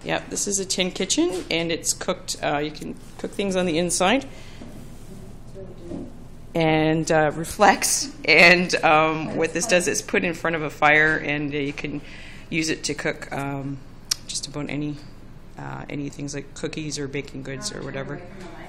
Yep, this is a tin kitchen, and it's cooked. You can cook things on the inside, and reflects. And what this does is put in front of a fire, and you can use it to cook just about any things like cookies or baking goods or whatever.